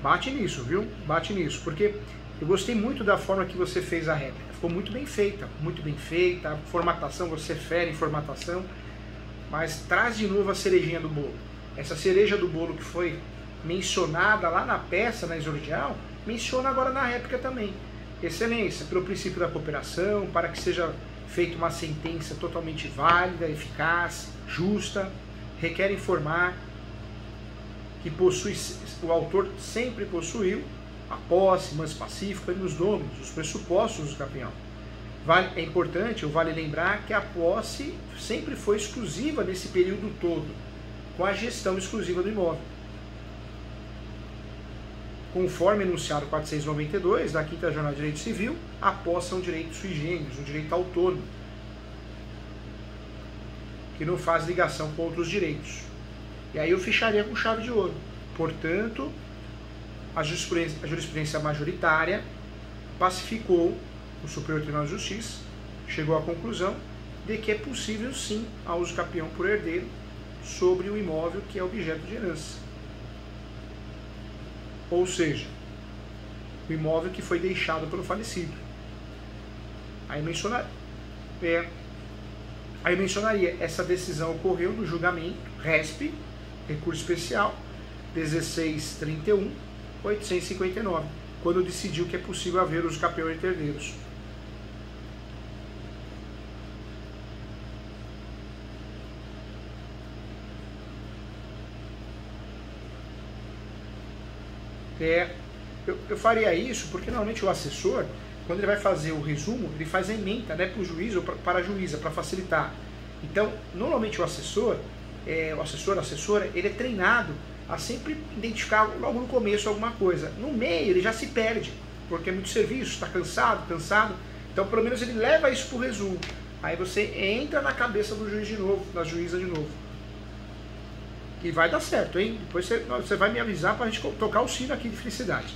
Bate nisso, viu? Bate nisso, porque eu gostei muito da forma que você fez a réplica. Ficou muito bem feita, muito bem feita. A formatação, você fere em formatação, mas traz de novo a cerejinha do bolo. Essa cereja do bolo que foi mencionada lá na peça, na exordial, menciona agora na réplica também. Excelência, pelo princípio da cooperação, para que seja feita uma sentença totalmente válida, eficaz, justa, requer informar que o autor sempre possuiu a posse, mas pacífica e nos domínios, os pressupostos do campeão. É importante, vale lembrar que a posse sempre foi exclusiva nesse período todo, com a gestão exclusiva do imóvel. Conforme enunciado 492 da 5ª Jornada de Direito Civil, a posse é um direito sui generis, um direito autônomo, que não faz ligação com outros direitos. E aí eu fecharia com chave de ouro. Portanto, a jurisprudência majoritária pacificou o Superior Tribunal de Justiça, chegou à conclusão de que é possível sim a uso capião por herdeiro sobre o imóvel que é objeto de herança. Ou seja, o imóvel que foi deixado pelo falecido. Aí mencionaria, essa decisão ocorreu no julgamento RESP, recurso especial 1631/859, quando decidiu que é possível haver uso capião entre herdeiros. Eu faria isso porque normalmente o assessor, quando ele vai fazer o resumo, ele faz a ementa, né, para o juiz ou para a juíza, para facilitar. Então, normalmente o assessor, a assessora, ele é treinado a sempre identificar logo no começo alguma coisa. No meio ele já se perde, porque é muito serviço, está cansado. Então, pelo menos ele leva isso para o resumo. Aí você entra na cabeça do juiz de novo, da juíza de novo. E vai dar certo, hein? Depois você vai me avisar para a gente tocar o sino aqui de felicidade.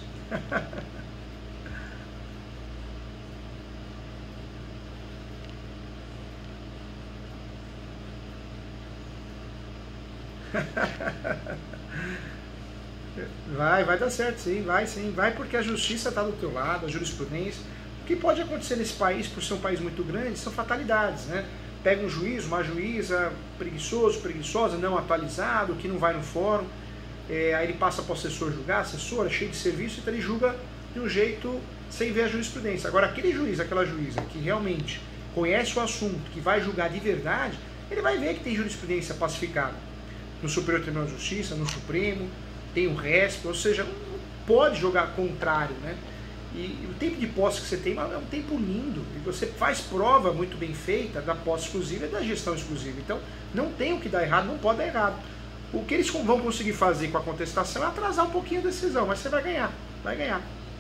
Vai dar certo, sim, vai porque a justiça está do teu lado, a jurisprudência. O que pode acontecer nesse país, por ser um país muito grande, são fatalidades, né? Pega um juiz, uma juíza preguiçosa, não atualizado, que não vai no fórum, aí ele passa para o assessor julgar, assessora, cheio de serviço, então ele julga de um jeito sem ver a jurisprudência. Agora, aquele juiz, aquela juíza que realmente conhece o assunto, que vai julgar de verdade, ele vai ver que tem jurisprudência pacificada. No Superior Tribunal de Justiça, no Supremo, tem o RESP, ou seja, não pode jogar contrário, né? E o tempo de posse que você tem é um tempo lindo, e você faz prova muito bem feita da posse exclusiva e da gestão exclusiva. Então, não tem o que dar errado, não pode dar errado. O que eles vão conseguir fazer com a contestação é atrasar um pouquinho a decisão, mas você vai ganhar, vai ganhar.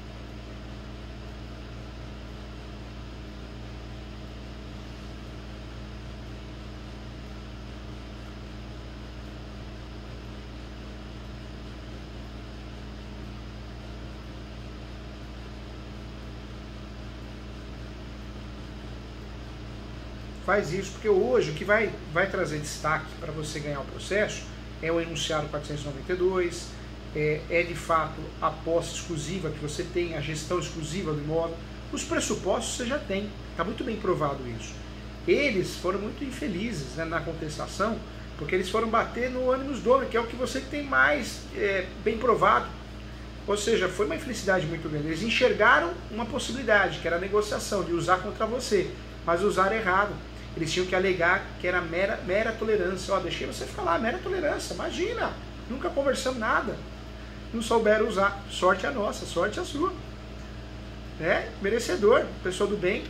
Faz isso, porque hoje o que vai trazer destaque para você ganhar o processo é o enunciado 492, de fato a posse exclusiva que você tem, a gestão exclusiva do imóvel, os pressupostos você já tem, está muito bem provado isso. Eles foram muito infelizes, né, na contestação, porque eles foram bater no ânimos domi, que é o que você tem mais bem provado. Ou seja, foi uma infelicidade muito grande. Eles enxergaram uma possibilidade, que era a negociação, de usar contra você, mas usaram errado. Eles tinham que alegar que era mera tolerância. Ó, deixei você ficar lá, mera tolerância. Imagina, nunca conversamos nada. Não souberam usar. Sorte a nossa, sorte a sua. Merecedor, pessoa do bem.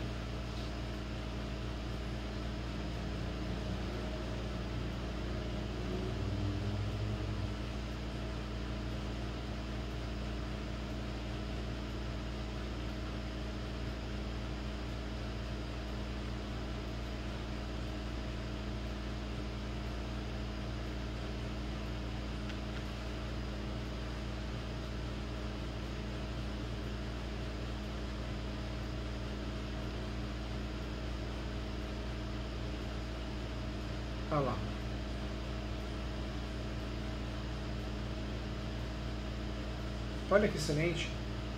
Olha lá. Olha que excelente.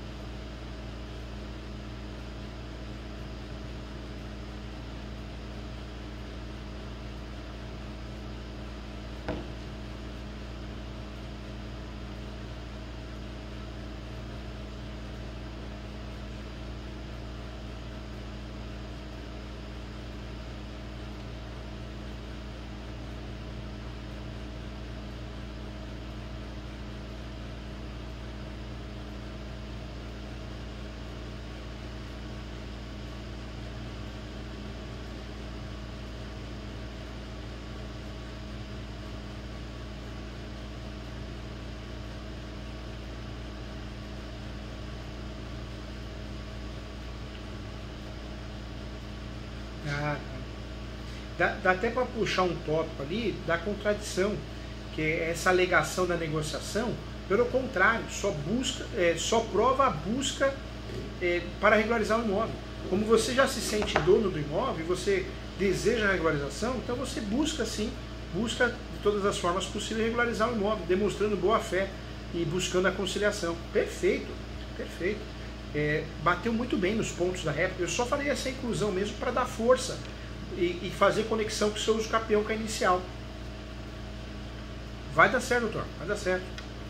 Ah, dá até para puxar um tópico ali da contradição, que é essa alegação da negociação, pelo contrário, só prova a busca para regularizar o imóvel. Como você já se sente dono do imóvel e você deseja a regularização, então você busca sim, busca de todas as formas possíveis regularizar o imóvel, demonstrando boa fé e buscando a conciliação. Perfeito, perfeito. Bateu muito bem nos pontos da réplica. Eu só falei essa inclusão mesmo para dar força e fazer conexão com o seu uso capião com a inicial. Vai dar certo, doutor, vai dar certo.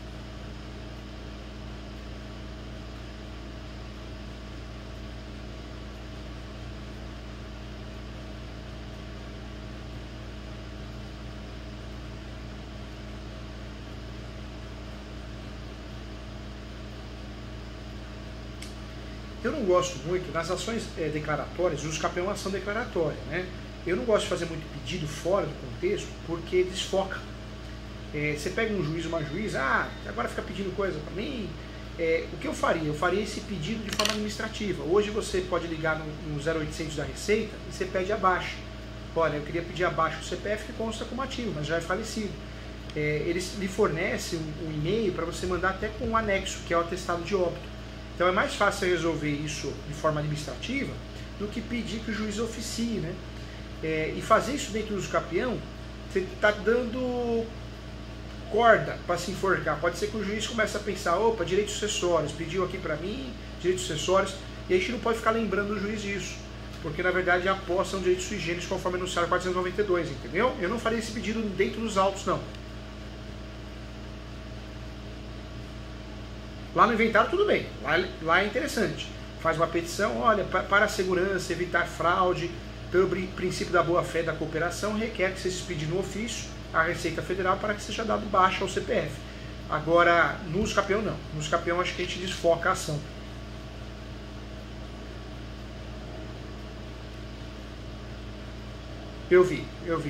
Eu não gosto muito, nas ações declaratórias, os capião é uma ação declaratória, né? Eu não gosto de fazer muito pedido fora do contexto, porque desfoca. Você pega um juiz, uma juíza, agora fica pedindo coisa para mim. O que eu faria? Eu faria esse pedido de forma administrativa. Hoje você pode ligar no 0800 da Receita e você pede abaixo. Olha, eu queria pedir abaixo o CPF que consta como ativo, mas já é falecido. Eles lhe fornecem um e-mail para você mandar até com um anexo, que é o atestado de óbito. Então é mais fácil resolver isso de forma administrativa do que pedir que o juiz oficie, né? E fazer isso dentro do uso capião, você está dando corda para se enforcar. Pode ser que o juiz comece a pensar, opa, direitos sucessórios, pediu aqui para mim, direitos sucessórios, e a gente não pode ficar lembrando o juiz disso, porque na verdade a posse é um direito sui generis conforme anunciado 492, entendeu? Eu não faria esse pedido dentro dos autos, não. Lá no inventário tudo bem, lá é interessante. Faz uma petição, olha, para a segurança, evitar fraude, pelo princípio da boa-fé da cooperação, requer que seja pedido no ofício à Receita Federal para que seja dado baixa ao CPF. Agora, no uso capião não. No uso capião acho que a gente desfoca a ação. Eu vi.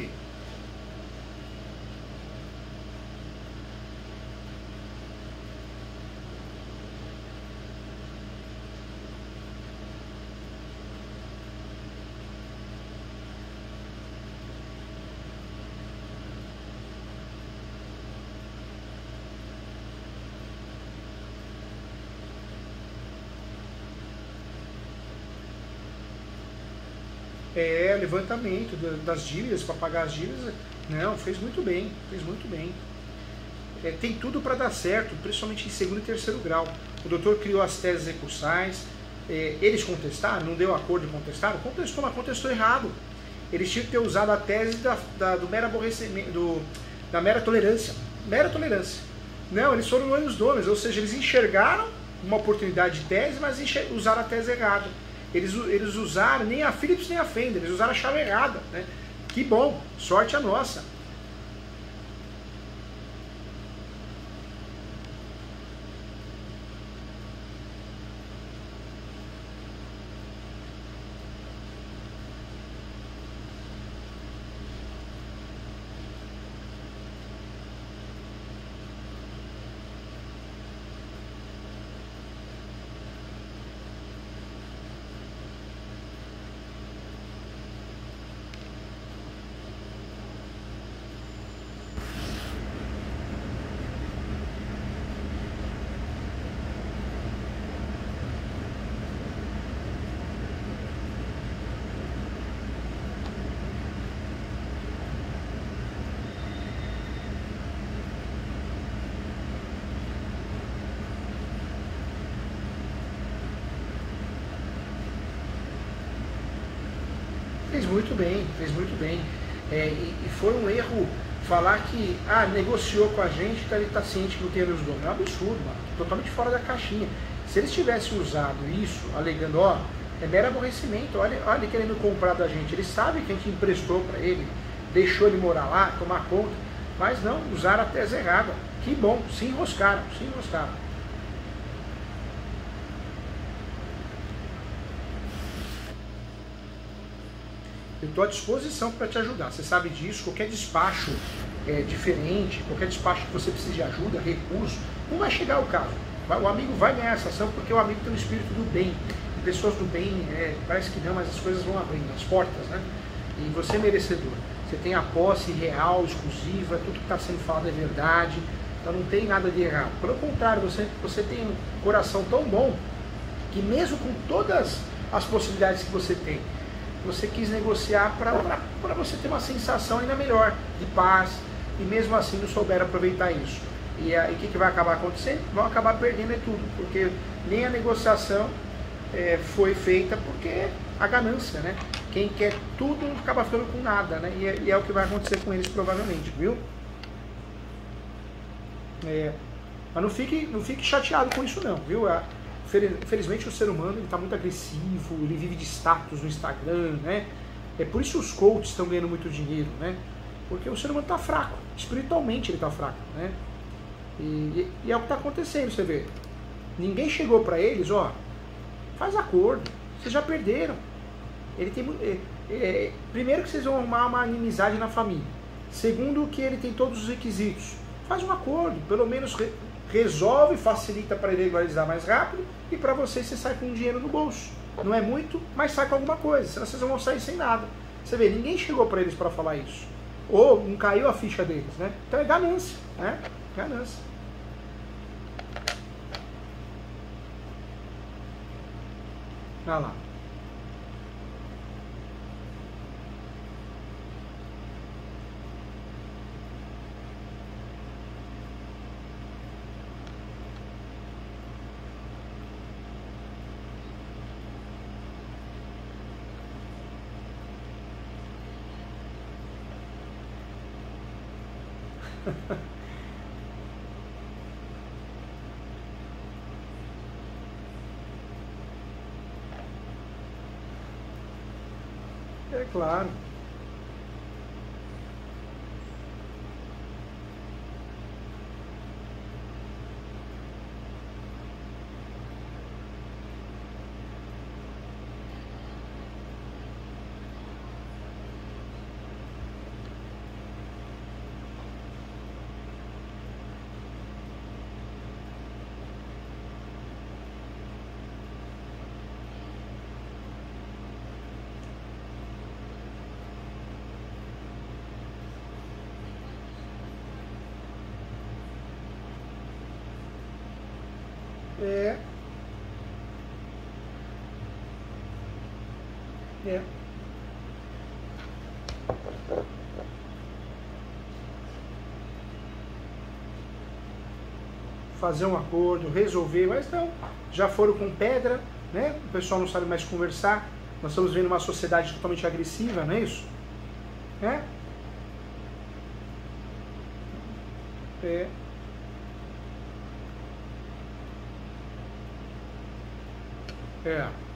Levantamento das dívidas para pagar as dívidas. Não, fez muito bem, fez muito bem. Tem tudo para dar certo, principalmente em segundo e terceiro grau. O doutor criou as teses recursais, eles contestaram, não deu acordo e contestaram, contestou, mas contestou errado. Eles tinham que ter usado a tese do mero aborrecimento, da mera tolerância. Mera tolerância. Não, eles foram olhos donos, ou seja, eles enxergaram uma oportunidade de tese, mas usaram a tese errada. Eles usaram nem a Philips nem a Fender, eles usaram a chave errada, né? Que bom, sorte a nossa. Fez muito bem, fez muito bem. E foi um erro falar que negociou com a gente, então ele está ciente que não tem os donos. É um absurdo, mano, totalmente fora da caixinha. Se eles tivessem usado isso, alegando, é mero aborrecimento, olha ele querendo comprar da gente, ele sabe que a gente emprestou para ele, deixou ele morar lá, tomar conta, mas não, usaram a tese errada. Que bom, se enroscaram, se enroscaram. Eu estou à disposição para te ajudar, você sabe disso. Qualquer despacho diferente, qualquer despacho que você precise de ajuda, recurso, não vai chegar ao caso. O amigo vai ganhar essa ação porque o amigo tem um espírito do bem. E pessoas do bem, parece que não, mas as coisas vão abrindo, as portas, né? E você é merecedor. Você tem a posse real, exclusiva, tudo que está sendo falado é verdade, então não tem nada de errado. Pelo contrário, você tem um coração tão bom que mesmo com todas as possibilidades que você tem, você quis negociar para você ter uma sensação ainda melhor, de paz, e mesmo assim não souberam aproveitar isso. E aí o que vai acabar acontecendo? Vão acabar perdendo tudo, porque nem a negociação foi feita, porque a ganância, né? Quem quer tudo acaba ficando com nada, né? E é o que vai acontecer com eles provavelmente, viu? Mas não fique chateado com isso não, viu? Infelizmente o ser humano está muito agressivo, ele vive de status no Instagram, né? É por isso os coaches estão ganhando muito dinheiro, né? Porque o ser humano está fraco, espiritualmente ele está fraco, né? E é o que está acontecendo, você vê. Ninguém chegou para eles, faz acordo, vocês já perderam. Primeiro que vocês vão arrumar uma inimizade na família. Segundo que ele tem todos os requisitos. Faz um acordo, pelo menos resolve, facilita para ele regularizar mais rápido, e para você sai com dinheiro no bolso. Não é muito, mas sai com alguma coisa, senão vocês vão sair sem nada. Você vê, ninguém chegou para eles para falar isso. Ou não caiu a ficha deles, né? Então é ganância, né? Ganância. Olha lá. É claro. É. Fazer um acordo, resolver, mas não, já foram com pedra, né? O pessoal não sabe mais conversar. Nós estamos vendo uma sociedade totalmente agressiva, não é isso? É.